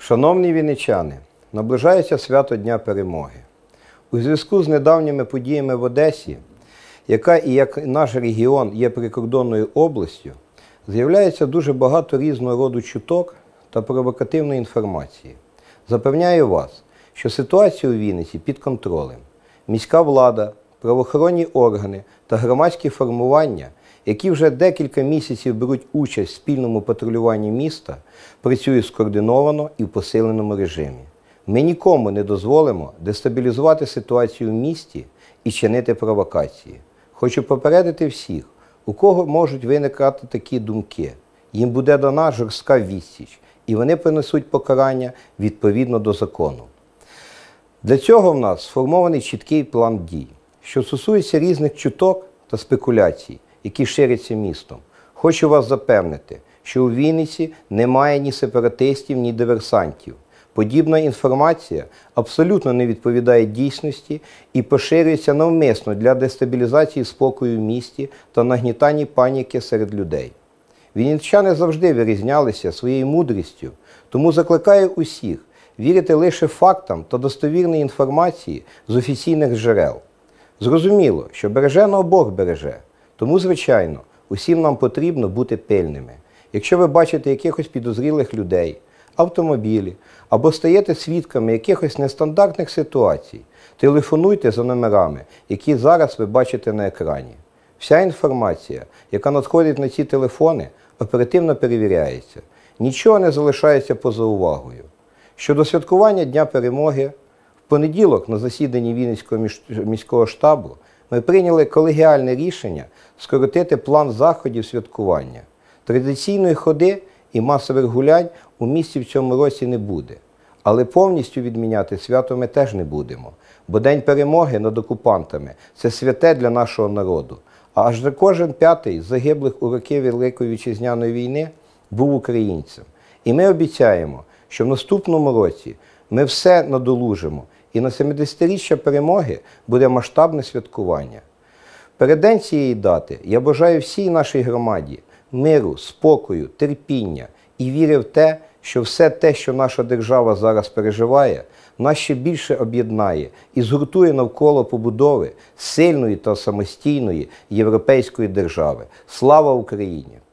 Шановні вінничани, наближається свято Дня Перемоги. У зв'язку з недавніми подіями в Одесі, яка і як наш регіон є прикордонною областю, з'являється дуже багато різного роду чуток та провокативної інформації. Запевняю вас, що ситуація у Вінниці під контролем. Міська влада, правоохоронні органи та громадські формування, які вже декілька місяців беруть участь в спільному патрулюванні міста, працюють скоординовано і в посиленому режимі. Ми нікому не дозволимо дестабілізувати ситуацію в місті і чинити провокації. Хочу попередити всіх, у кого можуть виникати такі думки. Їм буде дана жорстка відсіч, і вони понесуть покарання відповідно до закону. Для цього в нас сформований чіткий план дій. Що стосується різних чуток та спекуляцій, які ширяться містом, хочу вас запевнити, що у Вінниці немає ні сепаратистів, ні диверсантів. Подібна інформація абсолютно не відповідає дійсності і поширюється навмисно для дестабілізації спокою в місті та нагнітання паніки серед людей. Вінничани завжди вирізнялися своєю мудрістю, тому закликаю усіх вірити лише фактам та достовірній інформації з офіційних джерел. Зрозуміло, що береженого Бог береже, тому, звичайно, усім нам потрібно бути пильними. Якщо ви бачите якихось підозрілих людей, автомобілі або стаєте свідками якихось нестандартних ситуацій, телефонуйте за номерами, які зараз ви бачите на екрані. Вся інформація, яка надходить на ці телефони, оперативно перевіряється. Нічого не залишається поза увагою. Щодо святкування Дня Перемоги, в понеділок на засіданні Вінницького міського штабу ми прийняли колегіальне рішення скоротити план заходів святкування. Традиційної ходи і масових гулянь у місті в цьому році не буде. Але повністю відміняти свято ми теж не будемо, бо День Перемоги над окупантами – це святе для нашого народу. А аж кожен п'ятий з загиблих у роки Великої Вітчизняної війни був українцем. І ми обіцяємо, що в наступному році ми все надолужимо, і на 70-річчя перемоги буде масштабне святкування. Переддень цієї дати я бажаю всій нашій громаді миру, спокою, терпіння і віри в те, що все те, що наша держава зараз переживає, нас ще більше об'єднає і згуртує навколо побудови сильної та самостійної європейської держави. Слава Україні!